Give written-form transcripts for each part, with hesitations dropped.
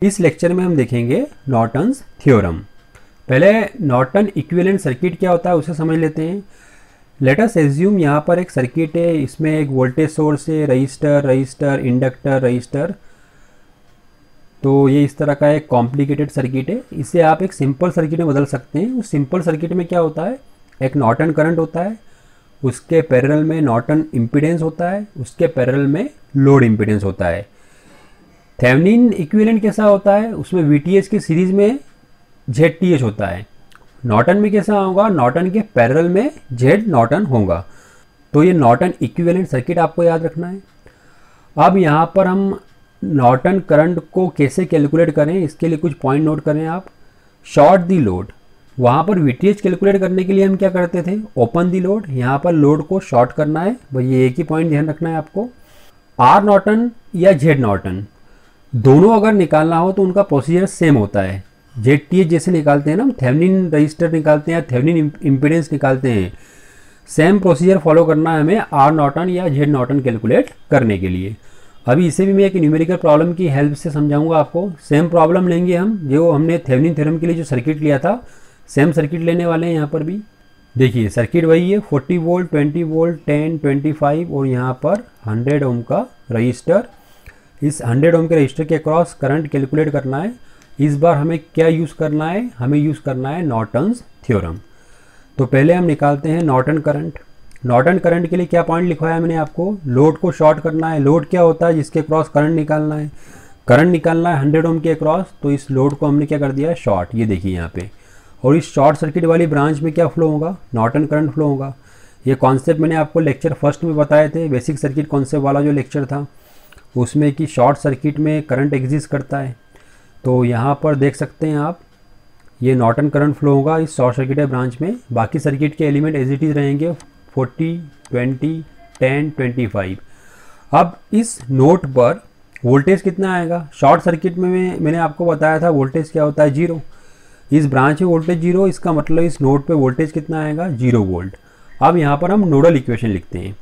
इस लेक्चर में हम देखेंगे नॉर्टन्स थ्योरम। पहले नॉर्टन इक्विवेलेंट सर्किट क्या होता है उसे समझ लेते हैं। लेट अस एज्यूम यहाँ पर एक सर्किट है, इसमें एक वोल्टेज सोर्स है, रजिस्टर, इंडक्टर, रजिस्टर। तो ये इस तरह का एक कॉम्प्लिकेटेड सर्किट है। इसे आप एक सिंपल सर्किट में बदल सकते हैं। उस सिंपल सर्किट में क्या होता है, एक नॉर्टन करंट होता है, उसके पैरेलल में नॉर्टन इम्पीडेंस होता है, उसके पैरेलल में लोड इम्पीडेंस होता है। थेवेनिन इक्विवेलेंट कैसा होता है, उसमें वीटीएच की सीरीज में जेड होता है। नॉर्टन में कैसा होगा, नॉर्टन के पैरेलल में जेड नॉर्टन होगा। तो ये नॉर्टन इक्विवेलेंट सर्किट आपको याद रखना है। अब यहाँ पर हम नॉर्टन करंट को कैसे कैलकुलेट करें, इसके लिए कुछ पॉइंट नोट करें आप। शॉर्ट दी लोड, वहाँ पर वीटीएच कैलकुलेट करने के लिए हम क्या करते थे, ओपन दी लोड। यहाँ पर लोड को शॉर्ट करना है, भाई ये एक ही पॉइंट ध्यान रखना है आपको। आर नॉर्टन या जेड नॉर्टन दोनों अगर निकालना हो तो उनका प्रोसीजर सेम होता है। जेड जैसे निकालते हैं ना, हम थेवेनिन रजिस्टर निकालते हैं, थेवेनिन इम्पीडेंस निकालते हैं, सेम प्रोसीजर फॉलो करना है हमें आर नॉर्टन या जेड नॉर्टन कैलकुलेट करने के लिए। अभी इसे भी मैं एक न्यूमेरिकल प्रॉब्लम की हेल्प से समझाऊंगा आपको। सेम प्रॉब्लम लेंगे हम, जो हमने थेवेनिन थ्योरम के लिए जो सर्किट लिया था, सेम सर्किट लेने वाले हैं यहाँ पर भी। देखिए सर्किट वही है, 40 वोल्ट, 20 वोल्ट, 10, 25 और यहाँ पर 100 ओम का रजिस्टर। इस 100 ओम के रजिस्टर के अक्रॉस करंट कैलकुलेट करना है। इस बार हमें क्या यूज़ करना है, हमें यूज़ करना है नॉर्टन्स थ्योरम। तो पहले हम निकालते हैं नॉर्टन करंट। नॉर्टन करंट के लिए क्या पॉइंट लिखवाया मैंने आपको, लोड को शॉर्ट करना है। लोड क्या होता है, जिसके अक्रॉस करंट निकालना है। करंट निकालना है 100 ओम के अक्रॉस, तो इस लोड को हमने क्या कर दिया, शॉर्ट। ये देखिए यहाँ पे। और इस शॉर्ट सर्किट वाली ब्रांच में क्या फ्लो होगा, नॉर्टन करंट फ्लो होगा। ये कॉन्सेप्ट मैंने आपको लेक्चर फर्स्ट में बताए थे, बेसिक सर्किट कॉन्सेप्ट वाला जो लेक्चर था उसमें, कि शॉर्ट सर्किट में करंट एग्जिस्ट करता है। तो यहाँ पर देख सकते हैं आप, ये नॉर्टन करंट फ्लो होगा इस शॉर्ट सर्किटेड ब्रांच में। बाकी सर्किट के एलिमेंट एज इट इज रहेंगे, 40, 20, 10, 25। अब इस नोट पर वोल्टेज कितना आएगा, शॉर्ट सर्किट में मैंने आपको बताया था वोल्टेज क्या होता है, 0। इस ब्रांच में वोल्टेज 0, इसका मतलब इस नोड पे वोल्टेज कितना आएगा, 0 वोल्ट। अब यहाँ पर हम नोडल इक्वेशन लिखते हैं।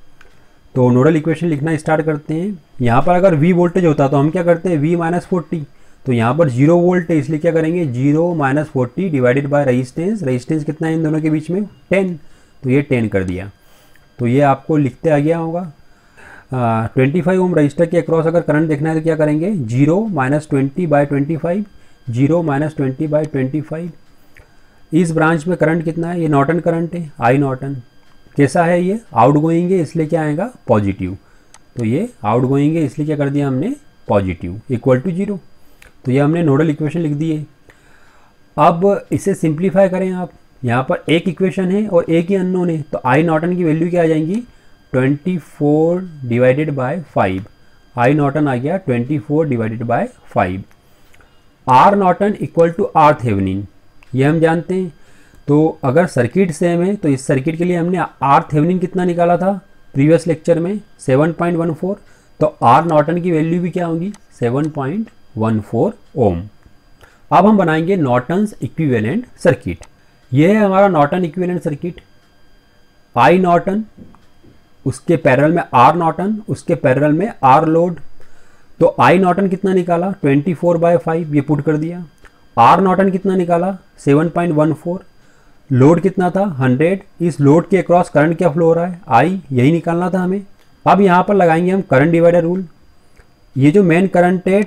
तो नोडल इक्वेशन लिखना स्टार्ट करते हैं। यहाँ पर अगर V वोल्टेज होता तो हम क्या करते हैं, V - 40। तो यहाँ पर 0 वोल्ट है, इसलिए क्या करेंगे, 0 - 40 डिवाइडेड बाय रजिस्टेंस। रजिस्टेंस कितना है इन दोनों के बीच में, 10। तो ये 10 कर दिया। तो ये आपको लिखते आ गया होगा। 25 ओम रजिस्टर के अक्रॉस अगर करंट देखना है तो क्या करेंगे, 0 - 20 बाय 25, 0 - 20 बाय 25। इस ब्रांच में करंट कितना है, ये नॉर्टन करंट है, आई नॉर्टन। कैसा है, ये आउट गोइंग है, इसलिए क्या आएगा, पॉजिटिव। तो ये आउट गोइंग है, इसलिए क्या कर दिया हमने, पॉजिटिव, इक्वल टू 0। तो ये हमने नोडल इक्वेशन लिख दी है। अब इसे सिंप्लीफाई करें आप, यहाँ पर एक इक्वेशन है और एक ही अननोन है। तो आई नॉर्टन की वैल्यू क्या आ जाएंगी, 24 डिवाइडेड बाय 5। आई नॉर्टन आ गया 24 divided by 5। R Norton equal to R Thevenin, ये हम जानते हैं। तो अगर सर्किट सेम है तो इस सर्किट के लिए हमने आर थेवेनिन कितना निकाला था प्रीवियस लेक्चर में, 7.14। तो आर नॉर्टन की वैल्यू भी क्या होगी, 7.14 ओम। अब हम बनाएंगे नॉर्टन्स इक्विवेलेंट सर्किट। ये है हमारा Norton equivalent circuit. I Norton, उसके पैरेलल में आर नॉर्टन, उसके पैरेलल में आर लोड। तो आई नॉर्टन कितना निकाला, 24/5, ये पुट कर दिया। आर नॉर्टन कितना निकाला, 7.14। लोड कितना था, 100। इस लोड के अक्रॉस करंट क्या फ्लो हो रहा है, आई, यही निकालना था हमें। अब यहाँ पर लगाएंगे हम करंट डिवाइडर रूल। ये जो मेन करंट है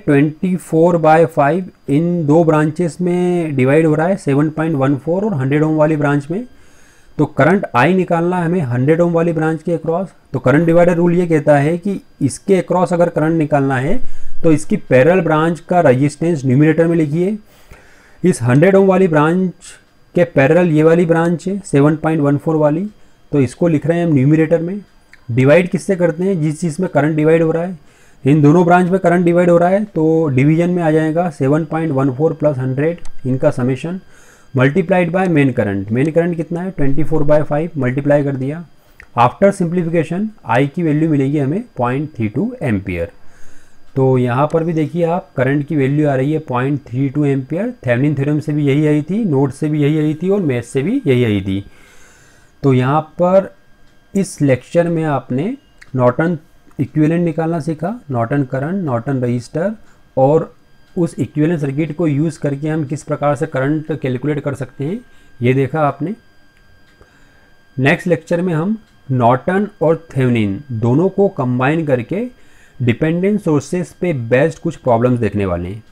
24/5 इन दो ब्रांचेस में डिवाइड हो रहा है, 7.14 और 100 ओम वाली ब्रांच में। तो करंट आई निकालना है हमें 100 ओम वाली ब्रांच के अक्रॉस। तो करंट डिवाइडर रूल ये कहता है कि इसके अक्रॉस अगर करंट निकालना है तो इसकी पैरेलल ब्रांच का रजिस्टेंस न्यूमरेटर में लिखिए। इस 100 ओम वाली ब्रांच के पैरेलल ये वाली ब्रांच है 7.14 वाली, तो इसको लिख रहे हैं हम न्यूमरेटर में। डिवाइड किससे करते हैं, जिस चीज़ में करंट डिवाइड हो रहा है। इन दोनों ब्रांच में करंट डिवाइड हो रहा है तो डिवीजन में आ जाएगा 7.14 प्लस 100, इनका summation multiplied by main current. Main current कितना है, 24/5, मल्टीप्लाई कर दिया। आफ्टर सिंप्लीफिकेशन आई की वैल्यू मिलेगी हमें 0.32 एम्पियर। तो यहाँ पर भी देखिए आप, करंट की वैल्यू आ रही है 0.32 एम्पियर। थेवेनिन थ्योरम से भी यही आई थी, नोड से भी यही आई थी और मैथ से भी यही आई थी। तो यहाँ पर इस लेक्चर में आपने नॉर्टन इक्विवेलेंट निकालना सीखा, नॉर्टन करंट, नॉर्टन रजिस्टर और उस इक्विवेलेंट सर्किट को यूज़ करके हम किस प्रकार से करंट कैलकुलेट कर सकते हैं, ये देखा आपने। नेक्स्ट लेक्चर में हम नॉर्टन और थेवेनिन दोनों को कंबाइन करके डिपेंडेंट सोर्सेस पे बेस्ड कुछ प्रॉब्लम्स देखने वाले हैं।